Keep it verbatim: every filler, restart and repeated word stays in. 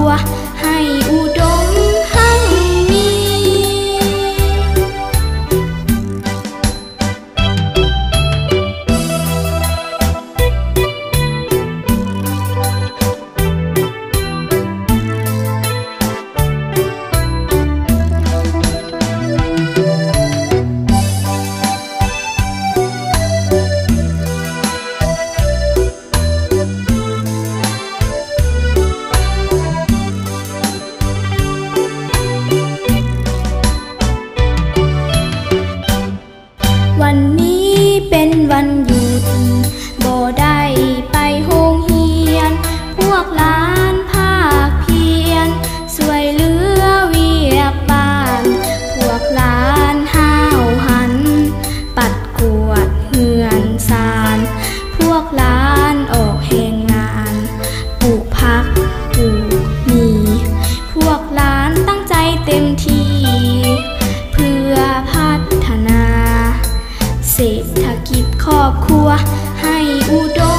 วให้อุดมหั่งมีวันนี้เป็นวันหยุดบ่ได้ไปโรงเรียนพวกหลานภาคเพียรช่วยเหลือเวียกบ้านพวกหลานห้าวหันปัดกวาดเฮือนซานพวกหลานออกแห่งงานปลูกผักปลูกหมีพวกหลานตั้งใจเต็มที่เพื่อพัฒนาเศรษฐกิจครอบครัวให้อุดม